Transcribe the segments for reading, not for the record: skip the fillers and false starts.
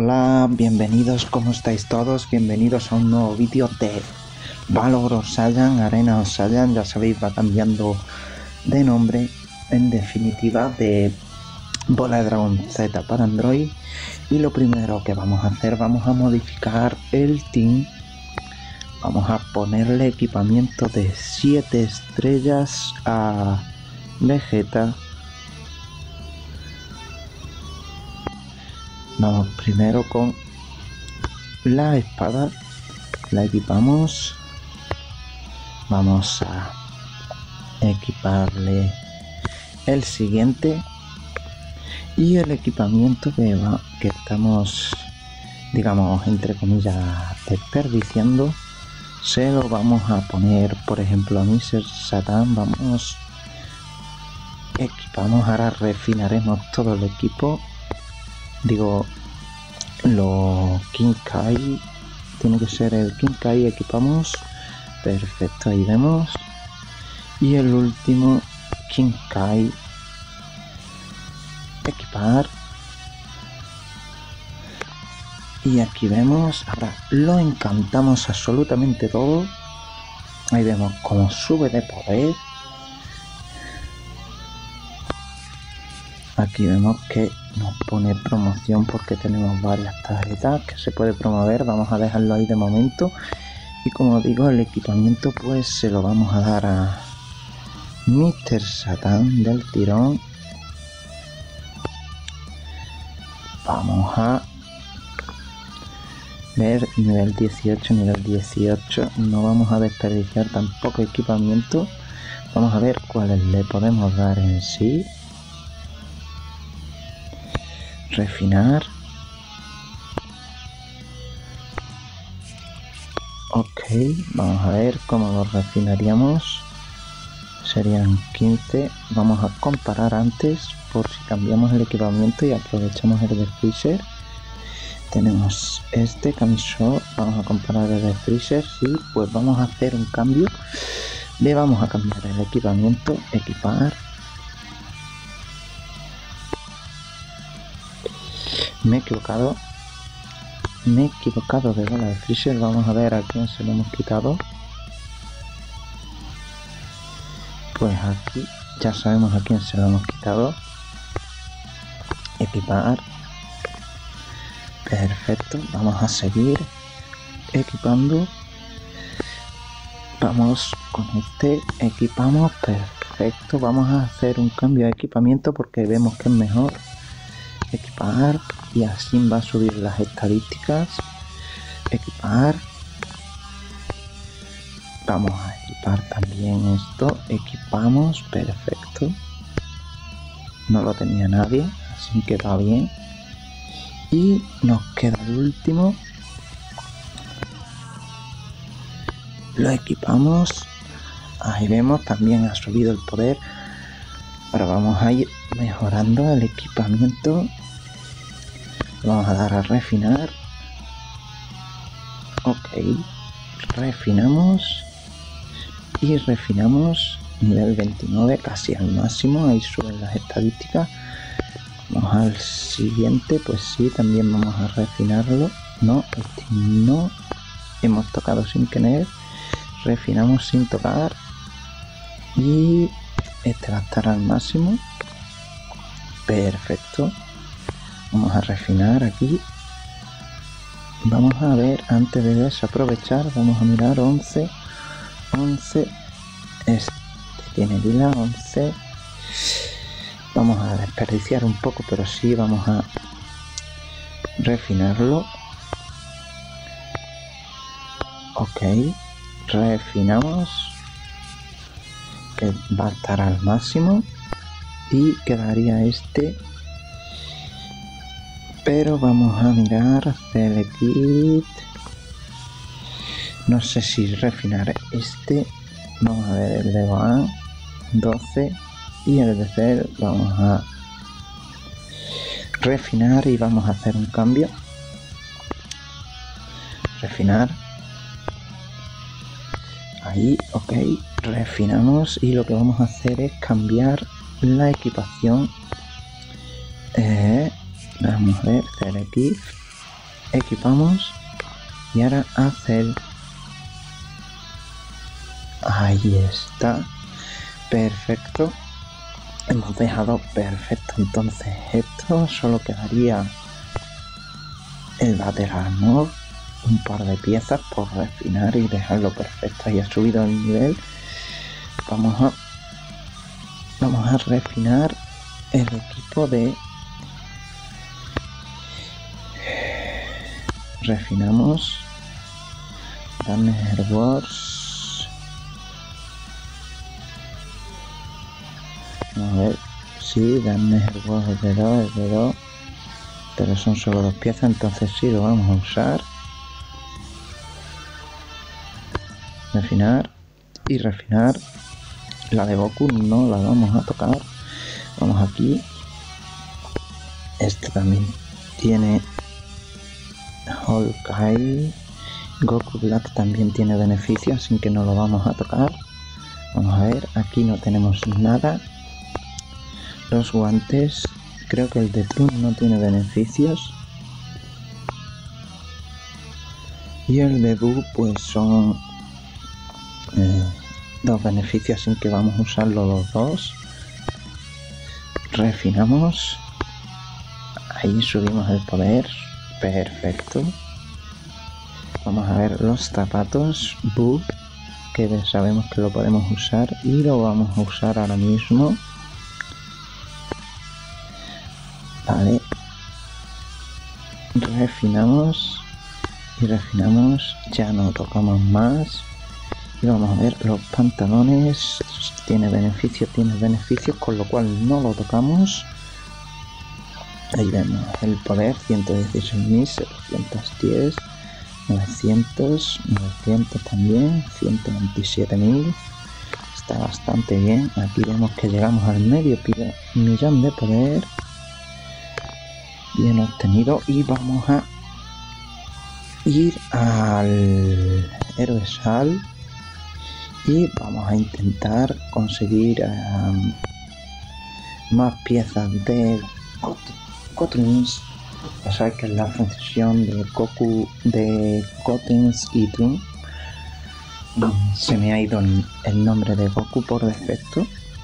Hola, bienvenidos, ¿cómo estáis todos? Bienvenidos a un nuevo vídeo de Valor Osayan, Arena Osayan, ya sabéis, va cambiando de nombre, en definitiva, de Bola de Dragón Z para Android. Y lo primero que vamos a hacer, vamos a modificar el team. Vamos a ponerle equipamiento de 7 estrellas a Vegeta. Vamos primero con la espada, la equipamos. Vamos a equiparle el siguiente y el equipamiento que estamos, digamos, entre comillas, desperdiciando, se lo vamos a poner, por ejemplo, a Mr. Satan. Equipamos, ahora refinaremos todo el equipo. Digo, los King Kai, tiene que ser el King Kai, equipamos, perfecto, ahí vemos. Y el último King Kai, equipar. Y aquí vemos, ahora lo encantamos absolutamente todo. Ahí vemos cómo sube de poder. Aquí vemos que nos pone promoción porque tenemos varias tarjetas que se puede promover. Vamos a dejarlo ahí de momento. Y como digo, el equipamiento pues se lo vamos a dar a Mr. Satan del tirón. Vamos a ver nivel 18, nivel 18. No vamos a desperdiciar tampoco equipamiento. Vamos a ver cuáles le podemos dar en sí. Refinar. Ok, vamos a ver cómo lo refinaríamos. Serían 15. Vamos a comparar antes por si cambiamos el equipamiento y aprovechamos el de Freezer. Tenemos este Kamisho. Vamos a comparar el de Freezer. Sí, pues vamos a hacer un cambio. Le vamos a cambiar el equipamiento. Equipar. Me he equivocado de bola de Freezer. Vamos a ver a quién se lo hemos quitado. Pues aquí ya sabemos a quién se lo hemos quitado. Equipar. Perfecto, vamos a seguir equipando. Vamos con este, equipamos, perfecto. Vamos a hacer un cambio de equipamiento porque vemos que es mejor. Equipar, y así va a subir las estadísticas. Equipar. Vamos a equipar también esto. Equipamos, perfecto. No lo tenía nadie, así que va bien. Y nos queda el último. Lo equipamos. Ahí vemos, también ha subido el poder. Ahora vamos a ir mejorando el equipamiento. Vamos a dar a refinar. Ok, refinamos y refinamos nivel 29, casi al máximo. Ahí suben las estadísticas. Vamos al siguiente, pues sí, también vamos a refinarlo. No, este no, hemos tocado sin querer. Refinamos sin tocar y este va a estar al máximo. Perfecto. Vamos a refinar aquí. Vamos a ver, antes de desaprovechar, vamos a mirar 11. Este tiene lila, 11. Vamos a desperdiciar un poco, pero sí vamos a refinarlo. Ok, refinamos, que va a estar al máximo y quedaría este. Pero vamos a mirar Select Kit. No sé si refinar este. Vamos a ver el de Gohan 12 y el de Cell. Vamos a refinar y vamos a hacer un cambio. Refinar. Ahí, ok. Refinamos y lo que vamos a hacer es cambiar la equipación. Vamos a ver, Select Kit. equipamos y ahora hacer. Ahí está, perfecto, hemos dejado perfecto. Entonces esto solo quedaría el Battle Armor, un par de piezas por refinar y dejarlo perfecto. Ahí ha subido el nivel. Vamos a refinar el equipo de... Refinamos Damage Wars. A ver, sí, Damage Wars de 2, pero son solo 2 piezas, entonces sí lo vamos a usar. Refinar y refinar. La de Goku no la vamos a tocar. Vamos aquí. Este también tiene Hawkeye. Goku Black también tiene beneficios, así que no lo vamos a tocar. Vamos a ver, aquí no tenemos nada. Los guantes, creo que el de Trunks no tiene beneficios. Y el de Buu pues son 2 beneficios, así que vamos a usarlo los 2. Refinamos. Ahí subimos el poder. Perfecto. Vamos a ver los zapatos Buu, que sabemos que lo podemos usar y lo vamos a usar ahora mismo. Vale. Refinamos y refinamos. Ya no tocamos más. Y vamos a ver los pantalones. Tiene beneficios, con lo cual no lo tocamos. Ahí vemos el poder, 116.710, 900 también, 127.000. Está bastante bien. Aquí vemos que llegamos al medio millón de poder. Bien obtenido. Y vamos a ir al héroe Sal. Y vamos a intentar conseguir más piezas de Trunks. Ya sabes que es la función de Goku, de Gotenks y Trunks. Se me ha ido el nombre de Goku por defecto.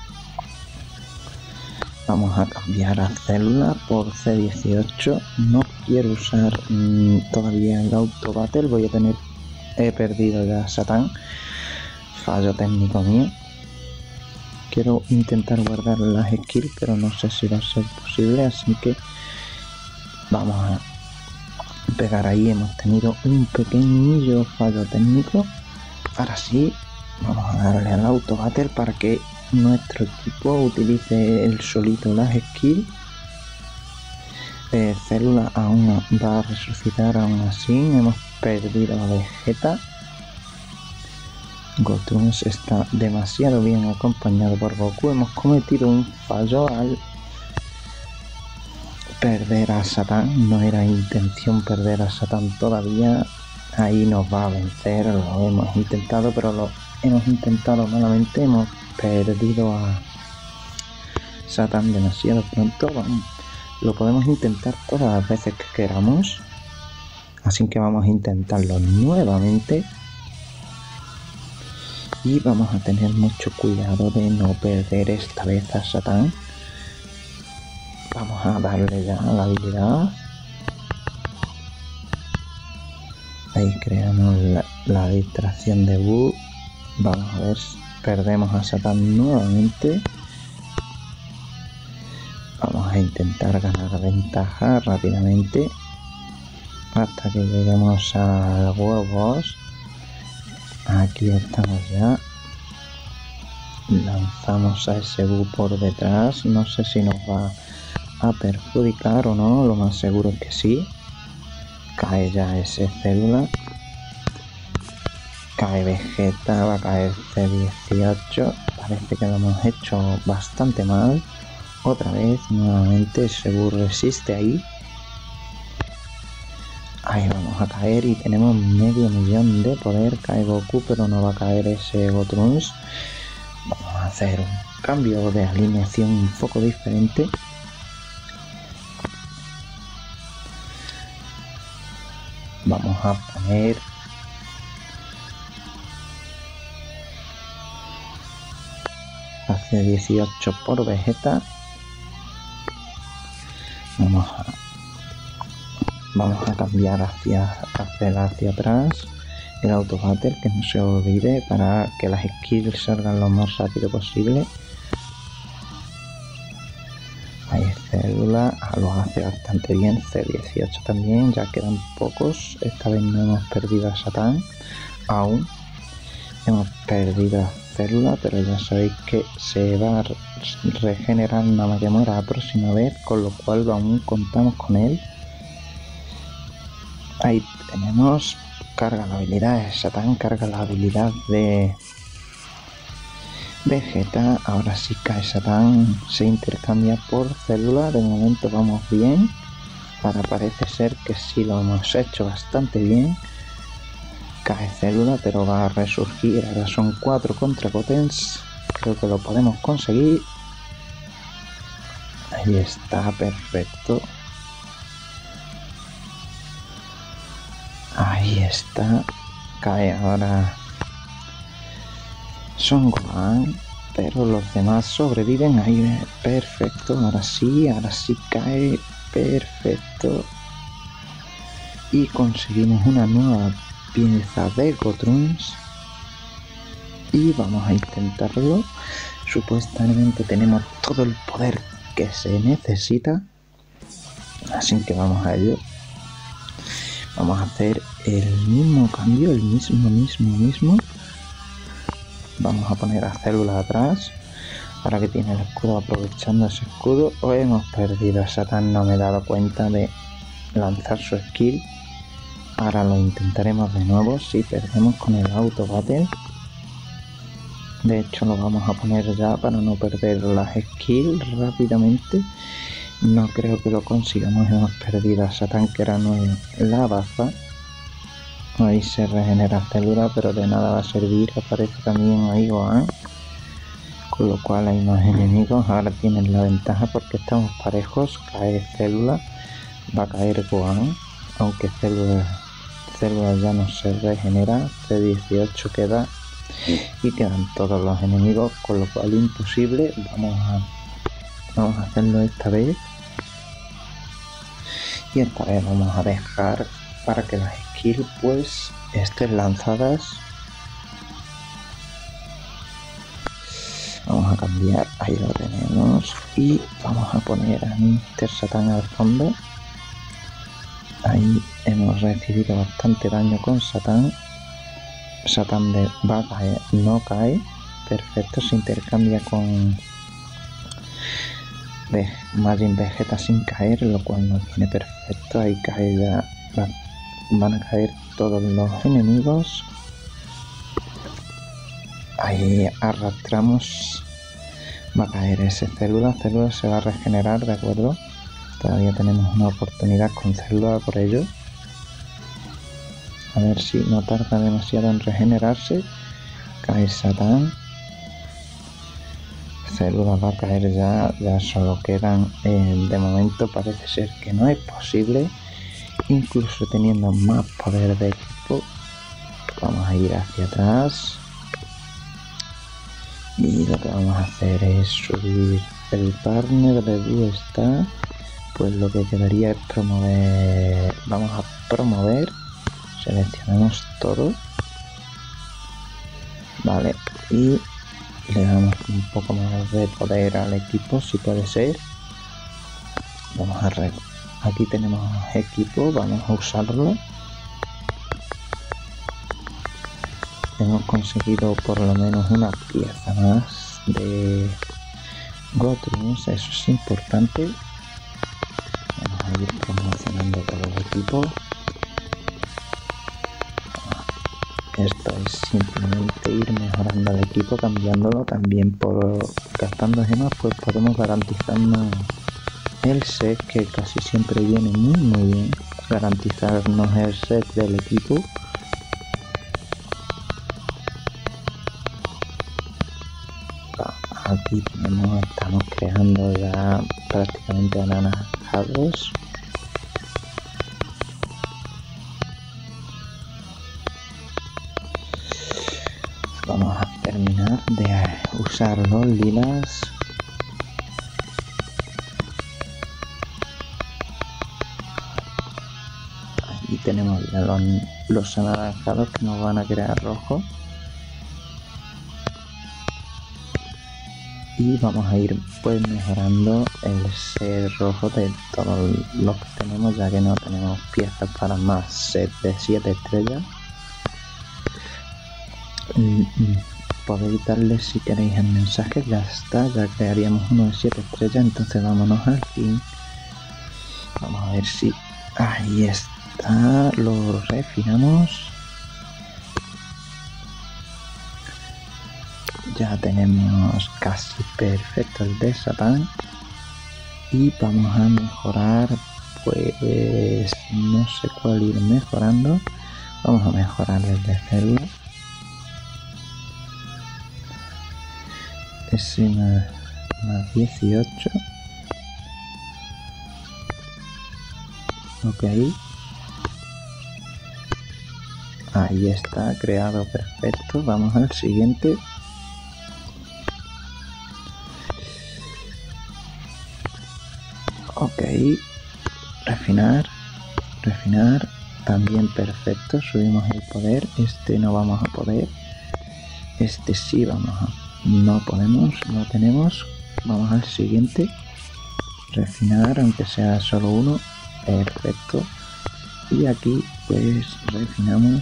Vamos a cambiar a Célula por C18. No quiero usar todavía el Auto Battle. He perdido ya a Satán. Fallo técnico mío. Quiero intentar guardar las skills, pero no sé si va a ser posible, así que vamos a pegar ahí. Hemos tenido un pequeñillo fallo técnico. Ahora sí, vamos a darle al Auto Battle para que nuestro equipo utilice él solito las skills. Célula aún va a resucitar, aún así hemos perdido a Vegeta. Gotrunks está demasiado bien acompañado por Goku. Hemos cometido un fallo al perder a Satán. No era intención perder a Satán todavía. Ahí nos va a vencer. Lo hemos intentado, pero lo hemos intentado malamente. Hemos perdido a Satán demasiado pronto. Lo podemos intentar todas las veces que queramos. Así que vamos a intentarlo nuevamente. Y vamos a tener mucho cuidado de no perder esta vez a Satán. Vamos a darle ya la habilidad. Ahí creamos la distracción de Buu. Vamos a ver si perdemos a Satán nuevamente. Vamos a intentar ganar ventaja rápidamente hasta que lleguemos al World Boss. Aquí estamos ya. Lanzamos a ese Buu por detrás. No sé si nos va a perjudicar o no. Lo más seguro es que sí. Cae ya ese Célula. Cae Vegeta. Va a caer C18. Parece que lo hemos hecho bastante mal. Otra vez, nuevamente, ese Buu resiste ahí. Ahí vamos a caer y tenemos medio millón de poder. Cae Goku, pero no va a caer ese Gotrunks. Vamos a hacer un cambio de alineación un poco diferente. vamos a poner hacia 18 por Vegeta. Vamos a cambiar hacia atrás el auto battle, que no se olvide, para que las skills salgan lo más rápido posible. Ahí Célula lo hace bastante bien. C18 también, ya quedan pocos. Esta vez no hemos perdido a Satán aún. Hemos perdido a Célula, pero ya sabéis que se va a regenerar nada más que muera la próxima vez, con lo cual aún contamos con él. Ahí tenemos, carga la habilidad de Satán, carga la habilidad de Vegeta. Ahora sí cae Satán, se intercambia por Célula. De momento vamos bien. Ahora parece ser que sí lo hemos hecho bastante bien. Cae Célula, pero va a resurgir. Ahora son 4 contra Gotenks. Creo que lo podemos conseguir. Ahí está, perfecto. Ahí está. Cae ahora Son Gohan, pero los demás sobreviven. Ahí, perfecto. Ahora sí cae. Perfecto. Y conseguimos una nueva pieza de Gotrunks. Y vamos a intentarlo. Supuestamente tenemos todo el poder que se necesita. Así que vamos a ello. Vamos a hacer el mismo cambio, el mismo. Vamos a poner a Célula atrás. Ahora que tiene el escudo, aprovechando ese escudo. Hoy hemos perdido a Satán, no me he dado cuenta de lanzar su skill. Ahora lo intentaremos de nuevo si perdemos con el auto battle. De hecho lo vamos a poner ya para no perder las skills rápidamente. No creo que lo consigamos. Hemos perdido a Satán, que era la baza. Ahí se regenera Célula, pero de nada va a servir. Aparece también ahí Gohan, con lo cual hay más enemigos. Ahora tienen la ventaja porque estamos parejos. Cae Célula, va a caer Gohan, aunque Célula ya no se regenera. C18 queda y quedan todos los enemigos, con lo cual imposible. Vamos a hacerlo esta vez, y esta vez vamos a dejar para que las skills pues estén lanzadas. Vamos a cambiar, ahí lo tenemos, y vamos a poner a Mr. Satán al fondo. Ahí hemos recibido bastante daño con Satán. Satán va a caer, no cae. Perfecto, se intercambia con Majin Vegeta sin caer, lo cual nos viene perfecto. Ahí cae ya, van a caer todos los enemigos. Ahí arrastramos, va a caer ese Célula se va a regenerar, de acuerdo. Todavía tenemos una oportunidad con Célula por ello. A ver si no tarda demasiado en regenerarse. Cae Satán. Célula va a caer ya solo quedan, de momento parece ser que no es posible, incluso teniendo más poder de equipo. Vamos a ir hacia atrás y lo que vamos a hacer es subir el partner de Blue Star. Pues lo que quedaría es promover. Vamos a promover, seleccionamos todo, vale, y le damos un poco más de poder al equipo, si puede ser. Vamos a aquí tenemos equipo, vamos a usarlo. Hemos conseguido por lo menos una pieza más de Gotrunks, eso es importante. Vamos a ir promocionando todo el equipo. Esto es simplemente ir mejorando el equipo, cambiándolo. También por gastando gemas pues podemos garantizarnos el set, que casi siempre viene muy bien. Garantizarnos el set del equipo. Aquí estamos creando ya prácticamente anaranjados. usar los lilas. Ahí tenemos ya los anaranjados que nos van a crear rojo. Y vamos a ir pues mejorando el set rojo de todos los que tenemos, ya que no tenemos piezas para más set de 7 estrellas. Podéis darle si queréis el mensaje, ya está, ya crearíamos uno de 7 estrellas. Entonces vámonos al fin. Vamos a ver si ahí está, lo refinamos. Ya tenemos casi perfecto el de Satán. Y vamos a mejorar, pues no sé cuál ir mejorando. Vamos a mejorar el de célula. Ese más 18. Ok. Ahí está, creado perfecto. Vamos al siguiente. Ok, refinar, también perfecto, subimos el poder. Este no vamos a poder, este sí vamos a, no podemos, no tenemos. Vamos al siguiente, refinar, aunque sea solo uno, perfecto. Y aquí pues refinamos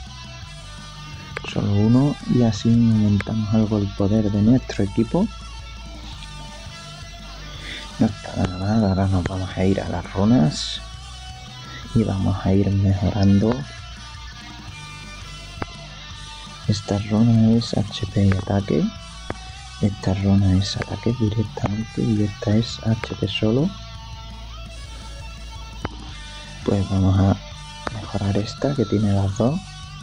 solo uno y así aumentamos algo el poder de nuestro equipo. No está nada mal. Ahora nos vamos a ir a las runas y vamos a ir mejorando. Esta runa es HP y ataque, esta runa es ataque directamente y esta es HP solo. Pues vamos a mejorar esta que tiene las dos.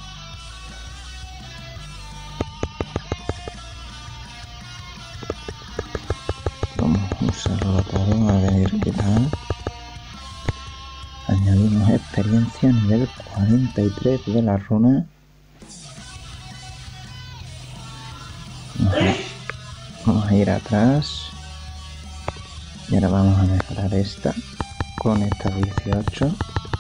Usarlo todo, a ver qué tal. Añadimos experiencia nivel 43 de la runa. Vamos a ir atrás y ahora vamos a mejorar esta con esta 18.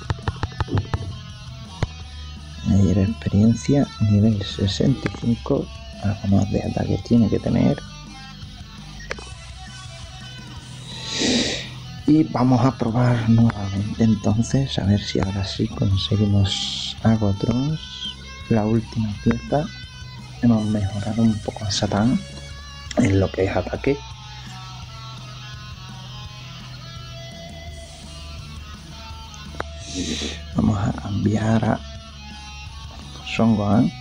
Añadir experiencia nivel 65, algo más de ataque tiene que tener. Y vamos a probar nuevamente entonces, a ver si ahora sí conseguimos Agotrons, la última pieza. Hemos mejorado un poco a Satán en lo que es ataque. Vamos a cambiar a Son Gohan.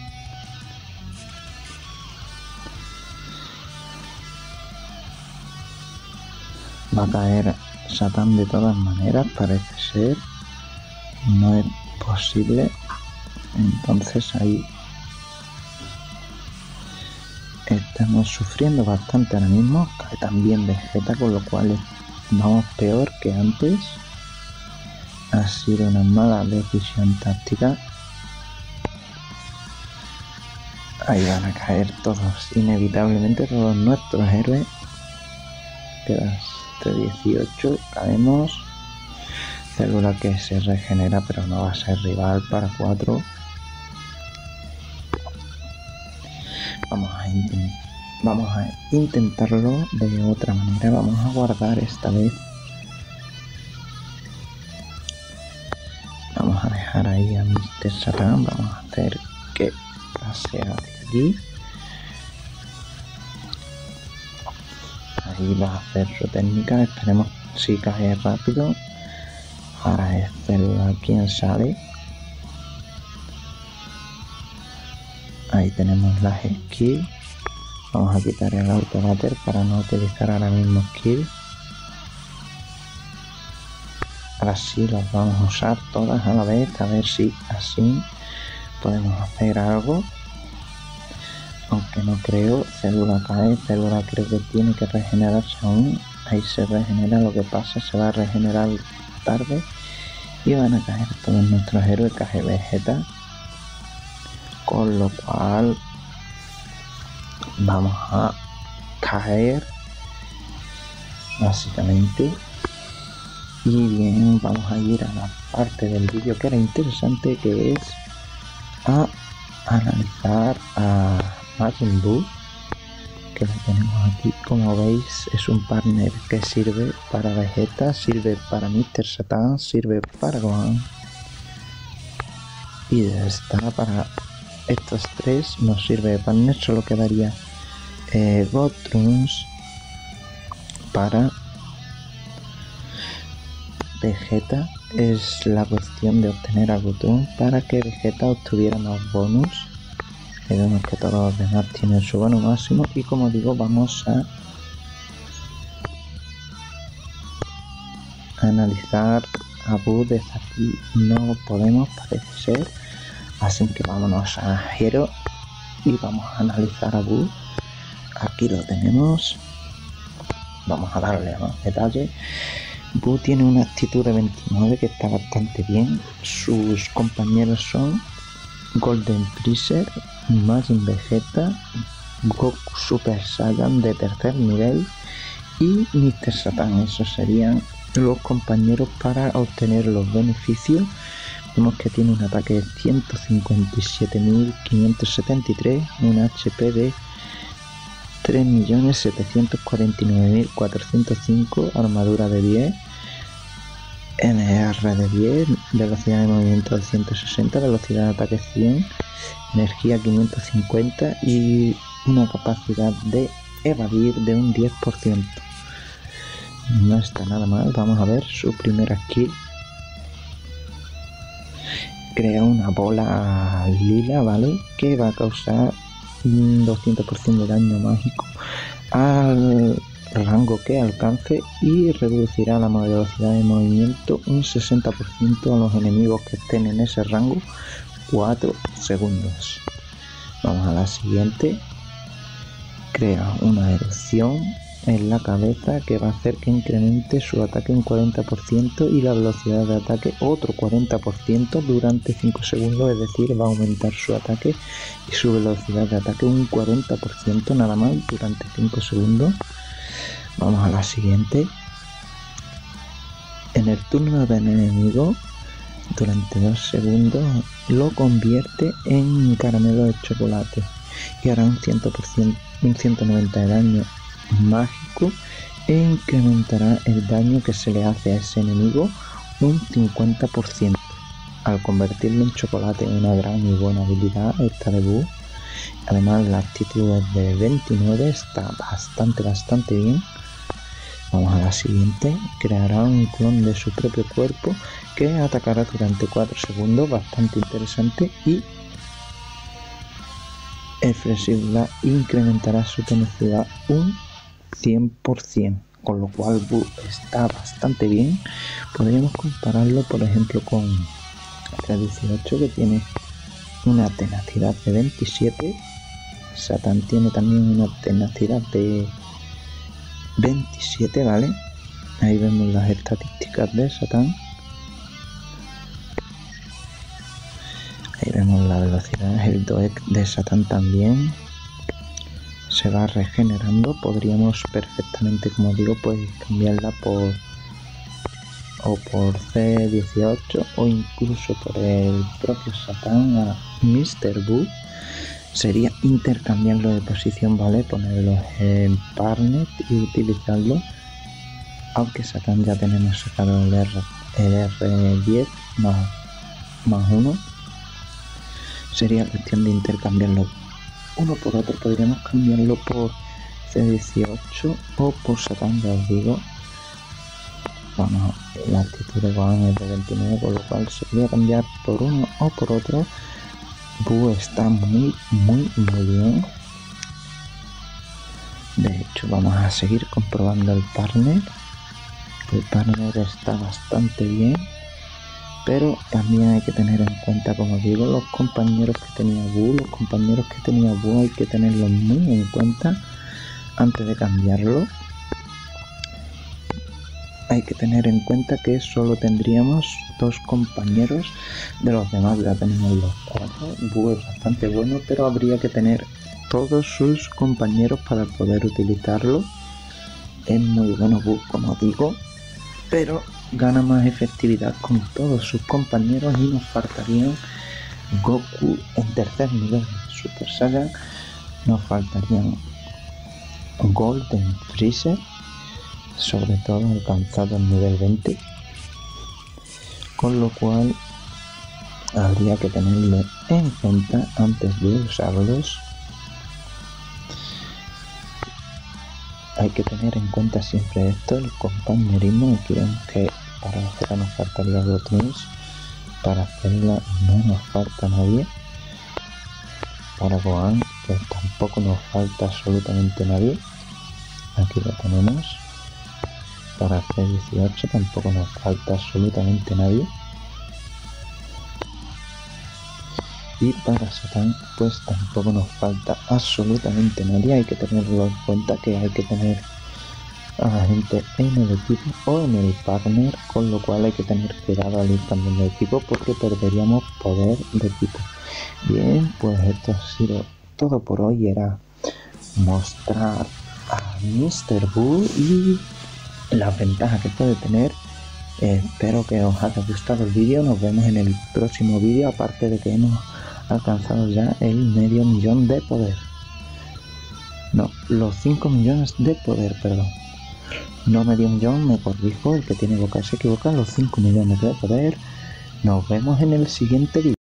Va a caer Satán de todas maneras, parece ser. No es posible. Entonces ahí estamos sufriendo bastante ahora mismo. Cae también Vegeta, con lo cual vamos peor que antes. Ha sido una mala decisión táctica. Ahí van a caer todos, inevitablemente todos nuestros héroes. Quedas de 18, caemos. Célula que se regenera, pero no va a ser rival para 4. Vamos a intentarlo de otra manera. Vamos a guardar esta vez. Vamos a dejar ahí a Mr. Satan. Vamos a hacer que pase hacia allí. Ahí la ferrotécnica, esperemos si cae rápido. Ahora es Célula quien sale. Ahí tenemos las skills. Vamos a quitar el autobater para no utilizar ahora mismo skill. Ahora sí las vamos a usar todas a la vez, a ver si así podemos hacer algo. Aunque no creo. Célula cae, Célula creo que tiene que regenerarse aún. Ahí se regenera, lo que pasa se va a regenerar tarde y van a caer todos nuestros héroes. Cae Vegeta, con lo cual vamos a caer, básicamente. Y bien, vamos a ir a la parte del vídeo que era interesante, que es a analizar a Majin Buu, que lo tenemos aquí. Como veis, es un partner que sirve para Vegeta, sirve para Mr. Satan, sirve para Gohan, y está para estos tres. Nos sirve de partner. Solo quedaría Gotrunks para Vegeta. Es la cuestión de obtener a Gotrunks para que Vegeta obtuviera más bonus. Y vemos que todos los demás tienen su bonus máximo. Y como digo, vamos a analizar a Buu. Desde aquí no podemos, parece ser, así que vámonos a Hero y vamos a analizar a Buu. Aquí lo tenemos, vamos a darle más detalle. Buu tiene una actitud de 29 que está bastante bien. Sus compañeros son Golden Freezer, Majin Vegeta, Goku Super Saiyan de tercer nivel y Mr. Satan. Esos serían los compañeros para obtener los beneficios. Vemos que tiene un ataque de 157.573, un HP de 3.749.405, armadura de 10, NR de 10, velocidad de movimiento de 160, velocidad de ataque 100, energía 550 y una capacidad de evadir de un 10%. No está nada mal. Vamos a ver su primera skill. Crea una bola lila, ¿vale? Que va a causar un 200% de daño mágico al rango que alcance y reducirá la velocidad de movimiento un 60% a los enemigos que estén en ese rango 4 segundos. Vamos a la siguiente. Crea una erupción en la cabeza que va a hacer que incremente su ataque un 40% y la velocidad de ataque otro 40% durante 5 segundos, es decir, va a aumentar su ataque y su velocidad de ataque un 40% nada más durante 5 segundos. Vamos a la siguiente. En el turno del enemigo, durante 2 segundos, lo convierte en caramelo de chocolate y hará un 100%, un 190 de daño mágico e incrementará el daño que se le hace a ese enemigo un 50%. Al convertirlo en chocolate, una gran y buena habilidad esta de Buu. Además, la actitud es de 29, está bastante bien. Vamos a la siguiente. Creará un clon de su propio cuerpo que atacará durante 4 segundos, bastante interesante, y el flexible incrementará su tenacidad un 100%, con lo cual Buu está bastante bien. Podríamos compararlo, por ejemplo, con 318, que tiene una tenacidad de 27. Satan tiene también una tenacidad de 27, ¿vale? Ahí vemos las estadísticas de Satan. Ahí vemos la velocidad. El Doek de Satan también se va regenerando. Podríamos perfectamente, como digo, pues cambiarla por C18 o incluso por el propio Satan a Mr. Buu. Sería intercambiarlo de posición, ¿vale? Ponerlo en partner y utilizarlo. Aunque Satan ya tenemos sacado el R10 más 1. Sería cuestión de intercambiarlo uno por otro. Podríamos cambiarlo por C18 o por Satan, ya os digo. Bueno, la actitud de Gohan es de 29, con lo cual se podría cambiar por uno o por otro. Buu está muy bien. De hecho, vamos a seguir comprobando el partner. El partner está bastante bien, pero también hay que tener en cuenta, como digo, los compañeros que tenía Buu. Los compañeros que tenía Buu hay que tenerlos muy en cuenta antes de cambiarlo. Hay que tener en cuenta que solo tendríamos 2 compañeros, de los demás ya tenemos los 4. Buu es bastante bueno, pero habría que tener todos sus compañeros para poder utilizarlo. Es muy bueno bug, como digo, pero gana más efectividad con todos sus compañeros y nos faltarían Goku en tercer nivel de Super Saiyan, nos faltarían Golden Freezer, sobre todo alcanzado el nivel 20, con lo cual habría que tenerlo en cuenta antes de usarlos. Hay que tener en cuenta siempre esto, el compañerismo. Aquí vemos que para hacerla nos faltaría Gotrus, para hacerla no nos falta nadie, para Gohan pues tampoco nos falta absolutamente nadie, aquí lo tenemos, para C18 tampoco nos falta absolutamente nadie, y para Satan pues tampoco nos falta absolutamente nadie. Hay que tenerlo en cuenta, que hay que tener a la gente en el equipo o en el partner, con lo cual hay que tener cuidado al ir cambiando de equipo porque perderíamos poder de equipo. Bien, pues esto ha sido todo por hoy. Era mostrar a Mr. Buu y las ventajas que puede tener. Espero que os haya gustado el vídeo. Nos vemos en el próximo vídeo, aparte de que hemos alcanzado ya el medio millón de poder. No, los 5 millones de poder, perdón. No medio millón, me corrijo, el que tiene boca se equivoca. Los 5 millones de poder. Nos vemos en el siguiente vídeo.